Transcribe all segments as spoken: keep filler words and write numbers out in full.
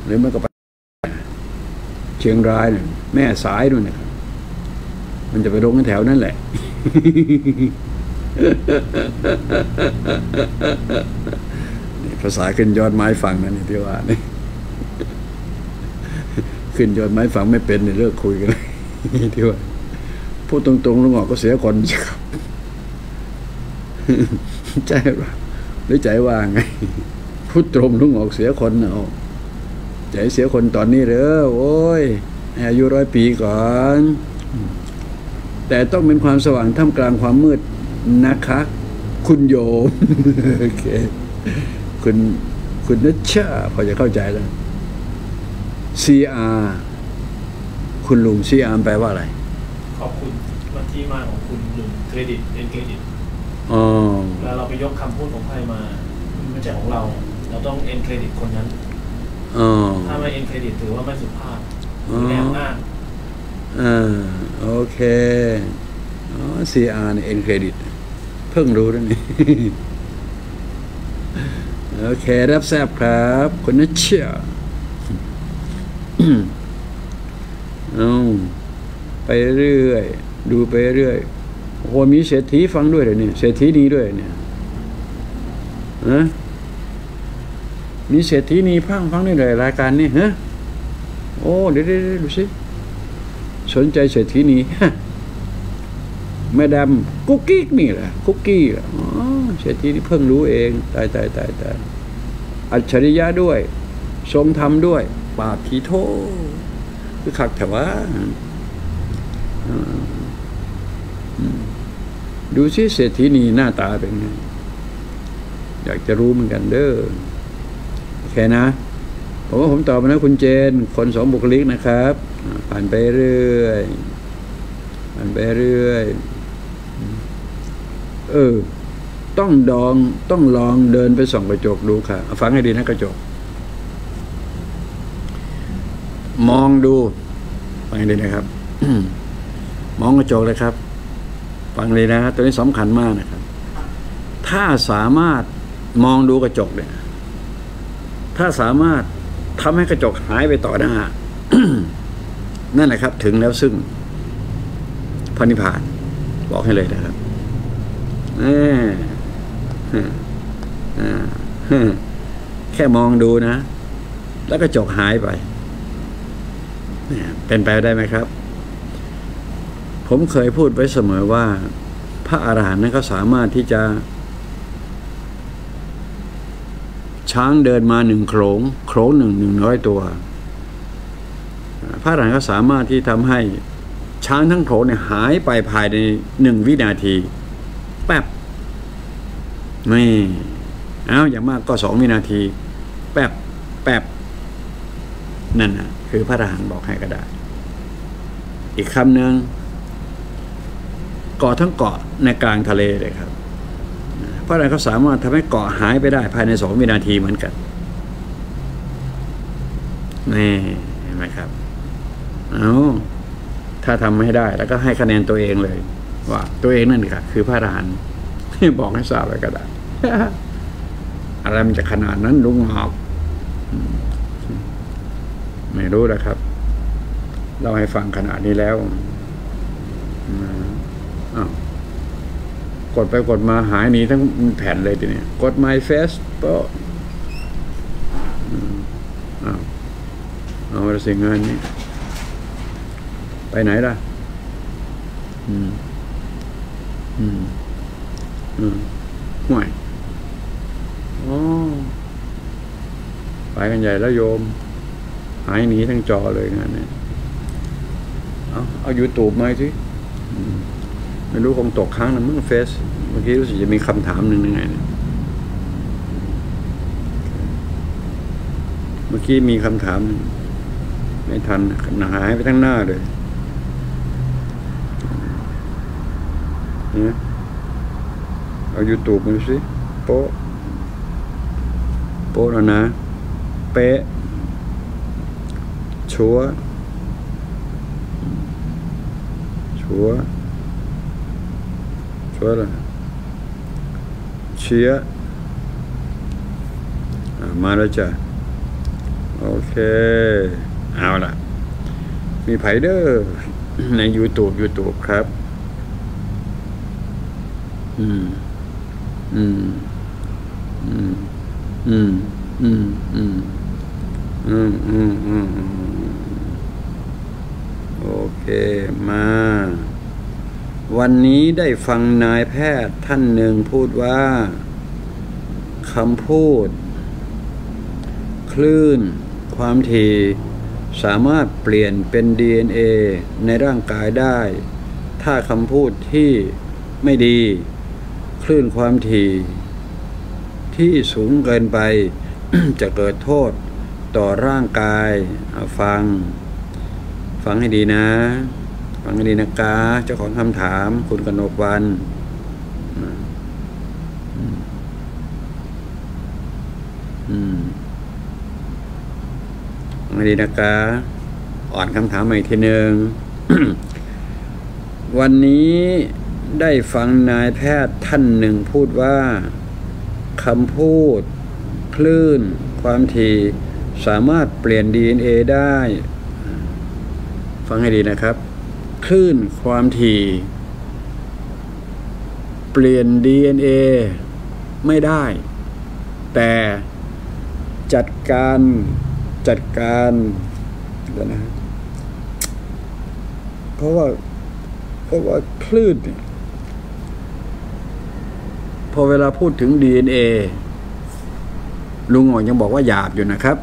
หรือมันก็ไปเชียงรายเนี่ยแม่สายด้วยนะครับมันจะไปลงกันแถวนั่นแหละ นี่ภาษาขึ้นยอดไม้ฟังนั่นที่ว่านี่ ขึ้นยอดไม้ฟังไม่เป็นเนี่ยเลิกคุยกันเลย ที่ว่าพูดตรงๆลุงออกก็เสียคนครับ ใจว่าหรือใจว่าไงพูดตรงลุงออกเสียคนเอาใจเสียคนตอนนี้เหรอโอ้ยอายุร้อยปีก่อนแต่ต้องเป็นความสว่างท่ามกลางความมืดนะคะคุณโยม โอเคคุณคุณนัชชาพอจะเข้าใจแล้ว ซี อาร์ คุณลุง ซี อาร์ แปลว่าอะไรขอบคุณวันที่มาของคุณลุงเครดิตเอ็นเครดิตอ๋อแล้วเราไปยกคำพูดของใครมาไม่ใช่ของเราเราต้องเอ็นเครดิตคนนั้นอ๋อถ้าไม่เอ็นเครดิตถือว่าไม่สุภาพแรงมากอ่าโอเคอ๋อ ซี อาร์ เนี่ยเอ็นเครดิตเพิ่งรู้แล้วนี่ โอเครับทราบครับคุณนัชเชียเอาไปเรื่อยดูไปเรื่อยโอ้มีเศรษฐีฟังด้วยเลยเนี่ยเศรษฐีนี้ด้วยเนี่ยนะมีเศรษฐีนี้ฟังฟังได้เลยรายการนี้ฮะโอ้เดี๋ยวดูสิสนใจเศรษฐีนี้แม่ดำกุ๊กกิ๊กนี่แหละกุ๊กกี้อ๋อเศรษฐีนี่เพิ่งรู้เองตายตายตายตายอัจฉริยะด้วยทรงธรรมด้วยปาทีโทคือขักแต่ว่าดูสิเศรษฐีนี่หน้าตาเป็นไงอยากจะรู้เหมือนกันเด้อโอเคนะผมว่าผมตอบมานะคุณเจนคนสองบุคลิกนะครับผ่านไปเรื่อยผ่านไปเรื่อยเออต้องดองต้องลองเดินไปส่องกระจกดูค่ะฟังให้ดีนะกระจกมองดูฟังให้ดีนะครับ มองกระจกเลยครับฟังเลยนะตัวนี้สำคัญมากนะครับถ้าสามารถมองดูกระจกเนี่ยถ้าสามารถทำให้กระจกหายไปต่อหน้า นั่นแหละครับถึงแล้วซึ่งพระนิพพานบอกให้เลยนะครับแค่มองดูนะแล้วกระจกหายไปเป็นไปได้ไหมครับผมเคยพูดไว้เสมอว่าพระอรหันต์นั้นเขาสามารถที่จะช้างเดินมาหนึ่งโขลงโขลงหนึ่งหนึ่งร้อยตัวพระอรหันต์เขาสามารถที่ทำให้ช้างทั้งโขลงเนี่ยหายไปภายในหนึ่งวินาทีแป๊บไม่เอาอย่างมากก็สองวินาทีแป๊บแป๊บนั่นนะคือพระอรหันต์บอกให้ก็ได้อีกคำหนึ่งเกาะทั้งเกาะในกลางทะเลเลยครับพระอรหันต์เขาสามารถทำให้เกาะหายไปได้ภายในสองวินาทีเหมือนกันนี่เห็นไหมครับเอาถ้าทำไม่ได้แล้วก็ให้คะแนนตัวเองเลยว่าตัวเองนั่นค่ะคือพระอรหันต์บอกให้ทราบเลยก็ได้ อะไรมันจะขนาดนั้นลุงหอกไม่รู้นะครับเราให้ฟังขนาดนี้แล้วอ้าวกดไปกดมาหายหนีทั้งแผ่นเลยทีนี้กด My Face ก็อ้าวเอาละสิงานนี้ไปไหนล่ะอืมอืมอืมห่วยอ๋อไปกันใหญ่แล้วโยมหายหนีทั้งจอเลยงานนี้เอาเอายูทูบมาสิไม่รู้คงตกค้างนะมึงเฟซเมื่อกี้รู้สึกจะมีคำถามหนึ่งยังไงเนี่ยเมื่อกี้มีคำถามไม่ทันหายไปทั้งหน้าเลยเนี่ยเอายูทูบมาสิโป๊ะโป๊ะแล้วนะเป๊ะชัวชัวชัวแล้วเชียมาแล้วจ้ะโอโอเคเอาล่ะมีไผเดอร์ใน YouTube YouTube ครับอืมอืมอืมอืมอืมอืมอืมอืมอืมโอเคมาวันนี้ได้ฟังนายแพทย์ท่านหนึ่งพูดว่าคำพูดคลื่นความถี่สามารถเปลี่ยนเป็น ดี เอ็น เอ ในร่างกายได้ถ้าคำพูดที่ไม่ดีคลื่นความถี่ที่สูงเกินไป จะเกิดโทษต่อร่างกายฟังฟังให้ดีนะฟังให้ดีนะกาเจ้าของคำถามคุณกนกวรรณอืมฟังให้ดีนะกาอ่อนคำถามใหม่ทีหนึ่ง วันนี้ได้ฟังนายแพทย์ท่านหนึ่งพูดว่าคำพูดคลื่นความถี่สามารถเปลี่ยน ดี เอ็น เอ ได้ฟังให้ดีนะครับคลื่นความถี่เปลี่ยน ดี เอ็น เอ ไม่ได้แต่จัดการจัดการเดี๋ยวนะเพราะว่าเพราะว่าคลื่นพอเวลาพูดถึง ดี เอ็น เอ ลุงหงยังบอกว่าหยาบอยู่นะครับ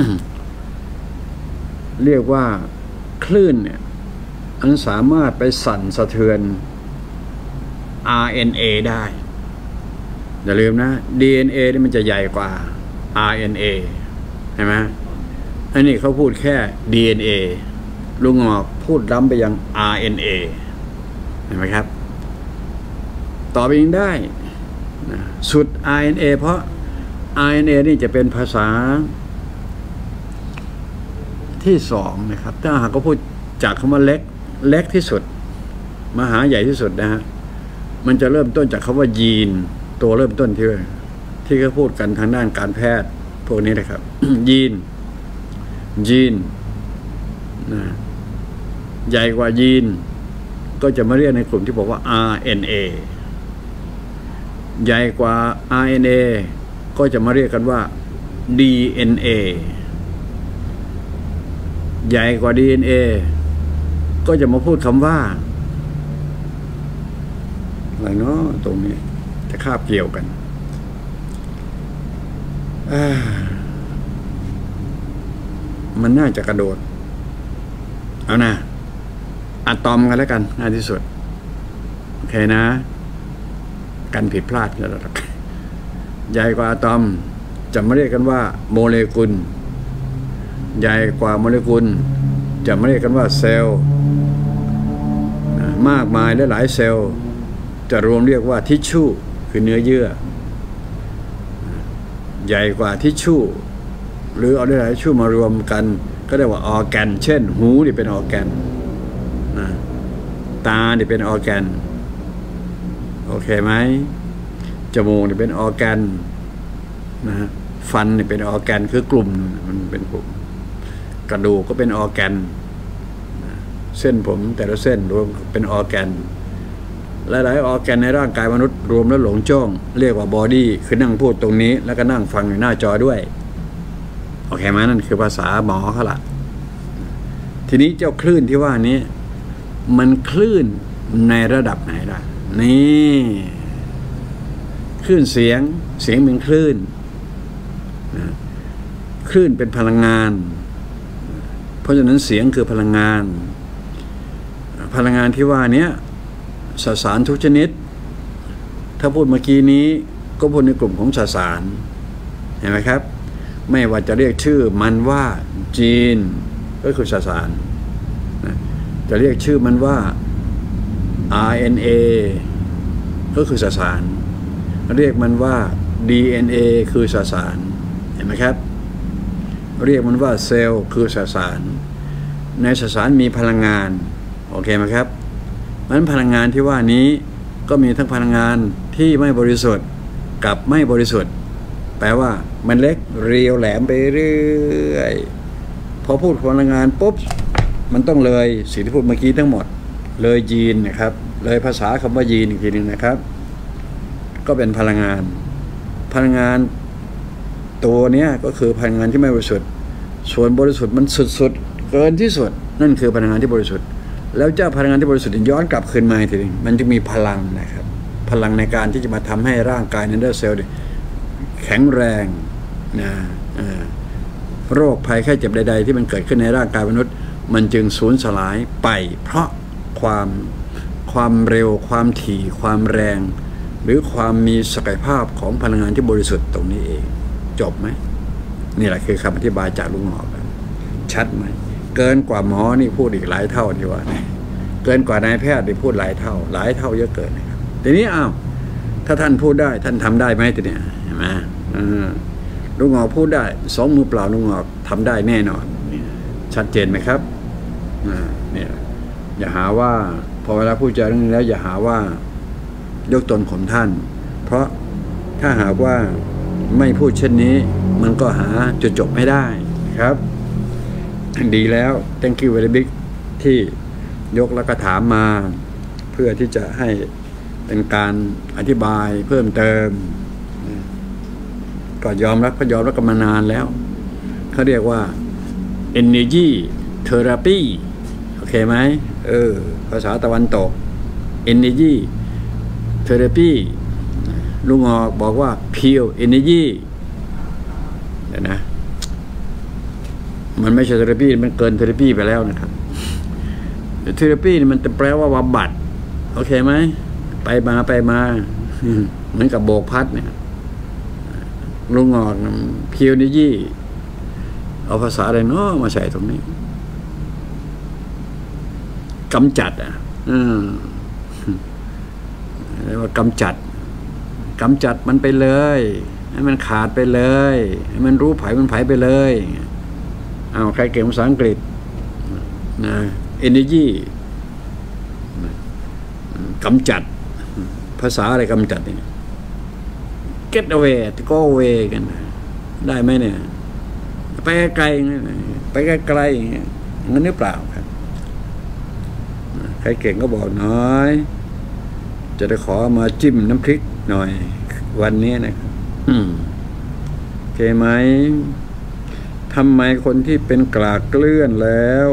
เรียกว่าคลื่นเนี่ยอันสามารถไปสั่นสะเทือน อาร์ เอ็น เอ ได้อย่าลืมนะ ดี เอ็น เอ นี่มันจะใหญ่กว่า อาร์ เอ็น เอ ใช่ไหมอันนี้เขาพูดแค่ ดี เอ็น เอ ลุงหงอกพูดล้ำไปยัง อาร์ เอ็น เอ เห็นไหมครับต่อไปยังได้สุด อาร์ เอ็น เอ เพราะ อาร์ เอ็น เอ นี่จะเป็นภาษาที่สองนะครับถ้าหากเขาพูดจากคำว่าเล็กเล็กที่สุดมหาใหญ่ที่สุดนะฮะมันจะเริ่มต้นจากคำว่ายีนตัวเริ่มต้นที่ที่เขาพูดกันทางด้านการแพทย์พวกนี้นะครับ ยีนยีนนะใหญ่กว่ายีนก็จะมาเรียกในกลุ่มที่บอกว่า อาร์ เอ็น เอ ใหญ่กว่า อาร์ เอ็น เอ ก็จะมาเรียกกันว่า ดี เอ็น เอ ใหญ่กว่า ดี เอ็น เอ ก็จะมาพูดคำว่าอะไรเนาะตรงนี้จะคาบเกี่ยวกันมันน่าจะกระโดดเอานะอะตอมกันแล้วกันง่ายที่สุดโอเคนะกันผิดพลาดกันแล้วใหญ่กว่าอะตอมจะมาเรียกกันว่าโมเลกุลใหญ่กว่าโมเลกุลจะมาเรียกกันว่าเซลล์มากมายและหลายเซลล์จะรวมเรียกว่าทิชชู่คือเนื้อเยื่อใหญ่กว่าทิชชู่หรือเอาได้หลายทิชชู่มารวมกันก็เรียกว่าออร์แกนเช่นหูนี่เป็นออร์แกนตานี่เป็นออร์แกนโอเคไหมจมูกนี่เป็นออร์แกนนะฮะฟันนี่เป็นออร์แกนคือกลุ่มมันเป็นกลุ่มกระดูกก็เป็นออร์แกนเส้นผมแต่ละเส้นรวมเป็นออร์แกนหลายๆออร์แกนในร่างกายมนุษย์รวมแล้วหลงจ้องเรียกว่าบอดี้คือนั่งพูดตรงนี้แล้วก็นั่งฟังอยู่หน้าจอด้วยโอเคไหมนั่นคือภาษาหมอเขาละทีนี้เจ้าคลื่นที่ว่านี้มันคลื่นในระดับไหนล่ะนี่คลื่นเสียงเสียงเป็นคลื่นนะคลื่นเป็นพลังงานเพราะฉะนั้นเสียงคือพลังงานพลังงานที่ว่านี้สสารทุกชนิดถ้าพูดเมื่อกี้นี้ก็พูดในกลุ่มของสสารเห็นไหมครับไม่ว่าจะเรียกชื่อมันว่าจีนก็คือสสารนะจะเรียกชื่อมันว่า อาร์ เอ็น เอ ก็คือสสารเรียกมันว่า ดี เอ็น เอ คือสสารเห็นไหมครับเรียกมันว่าเซลล์คือสสารในสสารมีพลังงานโอเคไหมครับนั้นพลังงานที่ว่านี้ก็มีทั้งพลังงานที่ไม่บริสุทธิ์กับไม่บริสุทธิ์แปลว่ามันเล็กเรียวแหลมไปเรื่อยพอพูดพลังงานปุ๊บมันต้องเลยสิ่งที่พูดเมื่อกี้ทั้งหมดเลยยีนนะครับเลยภาษาคำว่ายีนอีกทีหนึ่งนะครับก็เป็นพลังงานพลังงานตัวเนี้ยก็คือพลังงานที่ไม่บริสุทธิ์ส่วนบริสุทธิ์มันสุดๆเกินที่สุดนั่นคือพลังงานที่บริสุทธิ์แล้วเจ้าพลังงานที่บริสุทธิ์ย้อนกลับคืนมาทีนึงมันจะมีพลังนะครับพลังในการที่จะมาทำให้ร่างกายนั้นเดอร์เซลล์แข็งแรงนะโรคภัยไข้เจ็บใดๆที่มันเกิดขึ้นในร่างกายมนุษย์มันจึงสูญสลายไปเพราะความความเร็วความถี่ความแรงหรือความมีศักยภาพของพลังงานที่บริสุทธิ์ตรงนี้เองจบไหมนี่แหละคือคำอธิบายจากลุงหมอชัดไหมเกินกว่าหมอนี่พูดอีกหลายเท่าดีว่าเกินกว่านายแพทย์ที่พูดหลายเท่าหลายเท่าเยอะเกินนะครับทีนี้อ้าวถ้าท่านพูดได้ท่านทำได้ไหมทีเนี้ยเห็นไหมลุงหมอพูดได้สองมือเปล่าลุงหมอทำได้แน่นอนชัดเจนไหมครับนี่อย่าหาว่าพอเวลาพูดจาเรื่องนี้แล้วอย่าหาว่ายกตนข่มท่านเพราะถ้าหากว่าไม่พูดเช่นนี้มันก็หาจุดจบไม่ได้ครับดีแล้ว thank you very big ที่ยกแล้วก็ถามมาเพื่อที่จะให้เป็นการอธิบายเพิ่มเติมก็ยอมรับก็ยอมรับกันมานานแล้วเขาเรียกว่า energy therapy โอเคไหมเออภาษาตะวันตก energy therapy ลุงออกบอกว่า pure energy เดี๋ยวนะมันไม่ใช่ therapy มันเกิน therapy ไปแล้วนะครับ therapy นี่มันจะแปลว่าบำบัดโอเคไหมไปมาไปมาเหมือนกับโบกพัดเนี่ยลุงออก pure energy เอาภาษาอะไรเนาะมาใส่ตรงนี้กำจัดอ่ะอืมเรียกว่ากำจัดกำจัดมันไปเลยให้มันขาดไปเลยให้มันรู้ไผมันไผไปเลยเอาใครเก่งภาษาอังกฤษนะ energy กำจัดภาษาอะไรกำจัดเนี่ย get away go away กันได้ไหมเนี่ยไปไกลไปไกลๆงั้นหรือเปล่าครับใครเก่งก็บอกน้อยจะได้ขอมาจิ้มน้ำพริกหน่อยวันนี้นะครับโอเคไหมทำไมคนที่เป็นกลากเกลื่อนแล้ว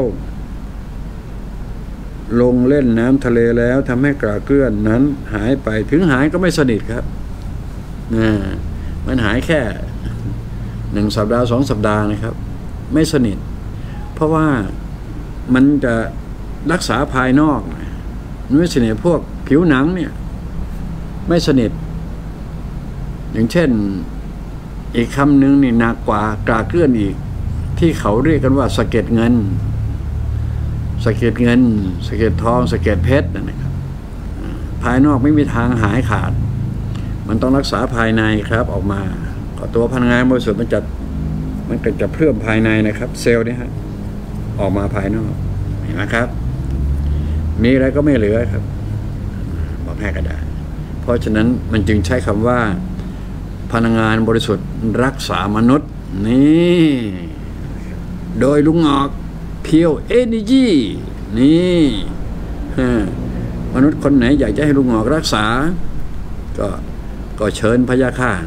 ลงเล่นน้ำทะเลแล้วทำให้กลากเกลื่อนนั้นหายไปถึงหายก็ไม่สนิทครับนะมันหายแค่หนึ่งสัปดาห์สองสัปดาห์นะครับไม่สนิทเพราะว่ามันจะรักษาภายนอกไม่สนิทพวกผิวหนังเนี่ยไม่สนิทอย่างเช่นอีกคำหนึ่งนี่หนักกว่ากลากเกลื่อนอีกที่เขาเรียกกันว่าสะเก็ดเงินสะเก็ดเงินสะเก็ดทองสะเก็ดเพชรนะครับภายนอกไม่มีทางหายขาดมันต้องรักษาภายในครับออกมาก็ตัวพลังงานบริสุทธิ์มันจะมันก็จะเพิ่มภายในนะครับเซลล์นี่ฮะออกมาภายนอกเห็นไหมครับมีอะไรก็ไม่เหลือครับบอกแค่ก็ได้เพราะฉะนั้นมันจึงใช้คำว่าพลังงานบริสุทธิ์รักษามนุษย์นี่โดยลุงออกเพียวเอเนจีนี่มนุษย์คนไหนอยากจะให้ลุงออกรักษาก็ก็เชิญพยาค่า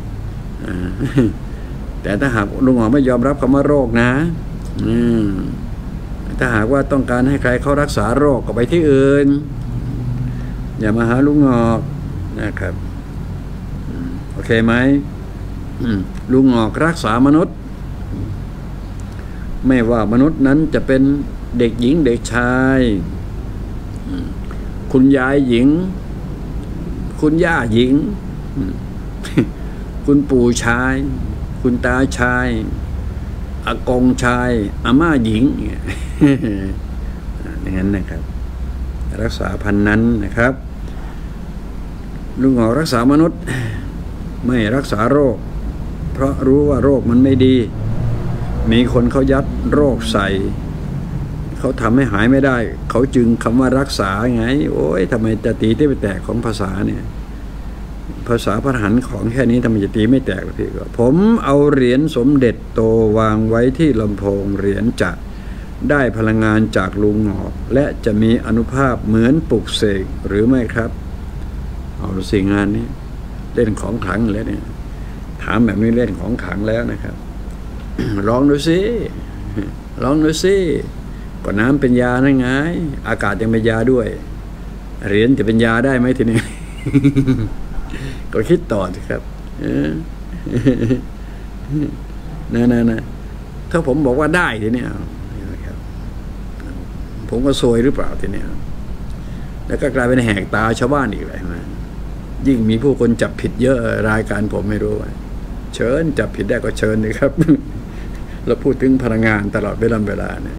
แต่ถ้าหากลุงออกไม่ยอมรับคำว่าโรคนะถ้าหากว่าต้องการให้ใครเขารักษาโรคก็ไปที่อื่นอย่ามาหาลุงออกนะครับโอเคไหมลุงออกรักษามนุษย์ไม่ว่ามนุษย์นั้นจะเป็นเด็กหญิงเด็กชายคุณยายหญิงคุณย่าหญิงคุณปู่ชายคุณตาชายอากงชายอาม่าหญิงอย่างนั้นนะครับรักษาพันนั้นนะครับลุงออกรักษามนุษย์ไม่รักษาโรคเพราะรู้ว่าโรคมันไม่ดีมีคนเขายัดโรคใส่เขาทำให้หายไม่ได้เขาจึงคำว่ารักษาไงโอ้ยทำไมจะตีที่ไปแตกของภาษาเนี่ยภาษาพระหันของแค่นี้ทำไมจะตีไม่แตกล่ะพี่ก็ผมเอาเหรียญสมเด็จโตวางไว้ที่ลำโพงเหรียญจะได้พลังงานจากลุงหงอกและจะมีอานุภาพเหมือนปลุกเสกหรือไม่ครับเอาสิ่งงานนี้เล่นของขลังแล้วเนี่ยถามแบบนี้เล่นของขลังแล้วนะครับ ลองดูสิลองดูสิก็น้ำเป็นยานั่นไงอากาศยังเป็นยาด้วยเหรียญจะเป็นยาได้ไหมทีนี้ ก็คิดต่อสิครับนะนะนะถ้าผมบอกว่าได้ทีนี้ครับผมก็ซวยหรือเปล่าทีนี้แล้วก็กลายเป็นแหกตาชาวบ้านอีกเลยนะยิ่งมีผู้คนจับผิดเยอะรายการผมไม่รู้เชิญจับผิดได้ก็เชิญเลยครับเราพูดถึงพลังงานตลอดเวลาเวลาเนี่ย